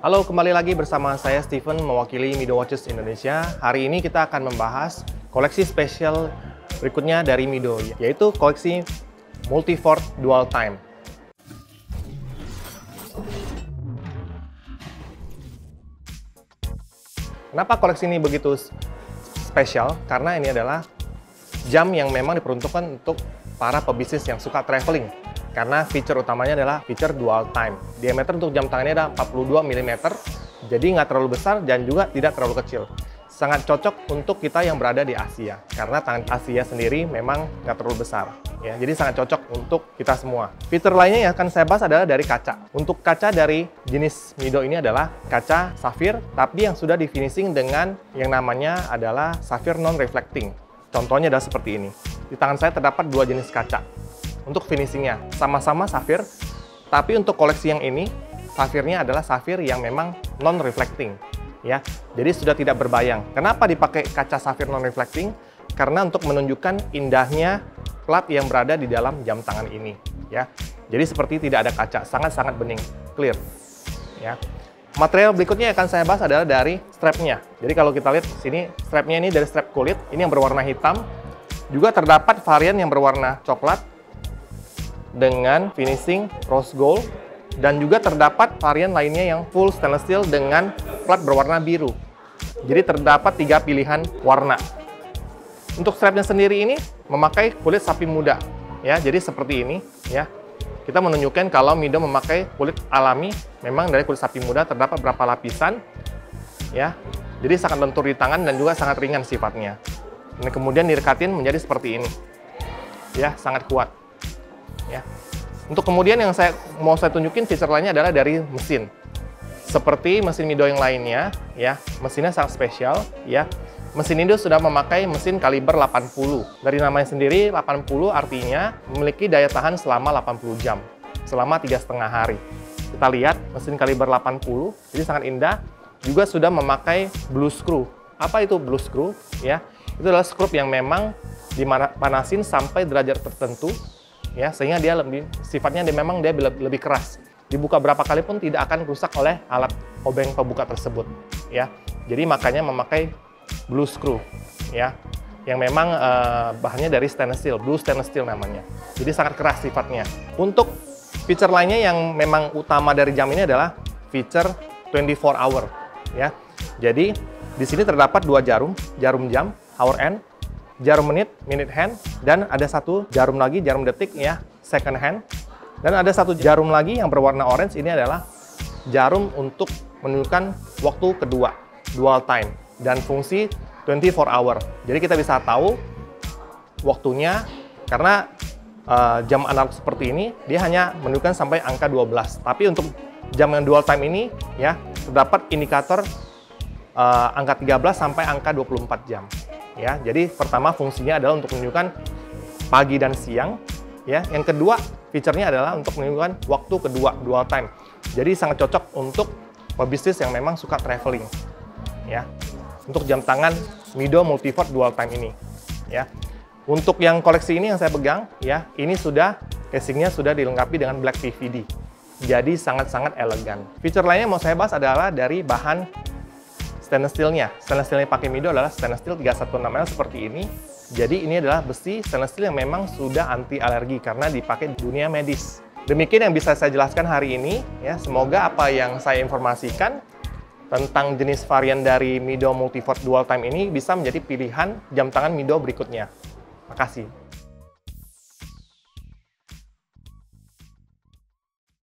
Halo, kembali lagi bersama saya Steven mewakili Mido Watches Indonesia. Hari ini kita akan membahas koleksi spesial berikutnya dari Mido, yaitu koleksi Multifort Dual Time. Kenapa koleksi ini begitu spesial? Karena ini adalah jam yang memang diperuntukkan untuk para pebisnis yang suka traveling. Karena fitur utamanya adalah fitur dual time. Diameter untuk jam tangannya ada 42 mm, jadi nggak terlalu besar dan juga tidak terlalu kecil. Sangat cocok untuk kita yang berada di Asia, karena tangan Asia sendiri memang nggak terlalu besar. Ya, jadi sangat cocok untuk kita semua. Fitur lainnya yang akan saya bahas adalah dari kaca. Untuk kaca dari jenis Mido ini adalah kaca safir, tapi yang sudah di finishing dengan yang namanya adalah safir non-reflecting. Contohnya adalah seperti ini. Di tangan saya terdapat dua jenis kaca. Untuk finishingnya sama-sama safir, tapi untuk koleksi yang ini safirnya adalah safir yang memang non-reflecting, ya. Jadi sudah tidak berbayang. Kenapa dipakai kaca safir non-reflecting? Karena untuk menunjukkan indahnya plat yang berada di dalam jam tangan ini, ya. Jadi seperti tidak ada kaca, sangat-sangat bening, clear, ya. Material berikutnya yang akan saya bahas adalah dari strapnya. Jadi kalau kita lihat sini, strapnya ini dari strap kulit, ini yang berwarna hitam. Juga terdapat varian yang berwarna coklat dengan finishing rose gold, dan juga terdapat varian lainnya yang full stainless steel dengan plat berwarna biru. Jadi terdapat 3 pilihan warna. Untuk strapnya sendiri ini memakai kulit sapi muda, ya. Jadi seperti ini, ya. Kita menunjukkan kalau Mido memakai kulit alami, memang dari kulit sapi muda, terdapat berapa lapisan, ya. Jadi sangat lentur di tangan dan juga sangat ringan sifatnya. Dan kemudian direkatin menjadi seperti ini, ya, sangat kuat. Ya. Untuk kemudian yang mau saya tunjukin fitur lainnya adalah dari mesin. Seperti mesin Mido yang lainnya, ya, mesinnya sangat spesial, ya. Mesin Mido sudah memakai mesin kaliber 80. Dari namanya sendiri 80 artinya memiliki daya tahan selama 80 jam, selama 3,5 hari. Kita lihat mesin kaliber 80, jadi sangat indah. Juga sudah memakai blue screw. Apa itu blue screw? Ya, itu adalah skrup yang memang dipanasin sampai derajat tertentu, ya, sehingga dia sifatnya memang dia lebih keras. Dibuka berapa kali pun tidak akan rusak oleh alat obeng pembuka tersebut, ya. Jadi makanya memakai blue screw, ya, yang memang bahannya dari stainless steel, blue stainless steel namanya. Jadi sangat keras sifatnya. Untuk fitur lainnya yang memang utama dari jam ini adalah fitur 24 hour, ya. Jadi di sini terdapat dua jarum jam, hour hand, jarum menit, minute hand, dan ada satu jarum lagi, jarum detik, ya, second hand. Dan ada satu jarum lagi yang berwarna orange, ini adalah jarum untuk menunjukkan waktu kedua, dual time, dan fungsi 24 hour. Jadi kita bisa tahu waktunya, karena jam analog seperti ini, dia hanya menunjukkan sampai angka 12. Tapi untuk jam yang dual time ini, ya, terdapat indikator angka 13 sampai angka 24 jam. Ya, jadi pertama fungsinya adalah untuk menunjukkan pagi dan siang, ya. Yang kedua, fiturnya adalah untuk menunjukkan waktu kedua, dual time. Jadi sangat cocok untuk pebisnis yang memang suka traveling, ya. Untuk jam tangan Mido Multifort Dual Time ini, ya. Untuk yang koleksi ini yang saya pegang, ya, ini casingnya sudah dilengkapi dengan black PVD. Jadi sangat-sangat elegan. Fitur lainnya yang mau saya bahas adalah dari bahan stainless steel-nya. Stainless steel yang pakai Mido adalah stainless steel 316L seperti ini. Jadi ini adalah besi stainless steel yang memang sudah anti alergi karena dipakai di dunia medis. Demikian yang bisa saya jelaskan hari ini, ya. Semoga apa yang saya informasikan tentang jenis varian dari Mido Multifort Dual Time ini bisa menjadi pilihan jam tangan Mido berikutnya. Terima kasih.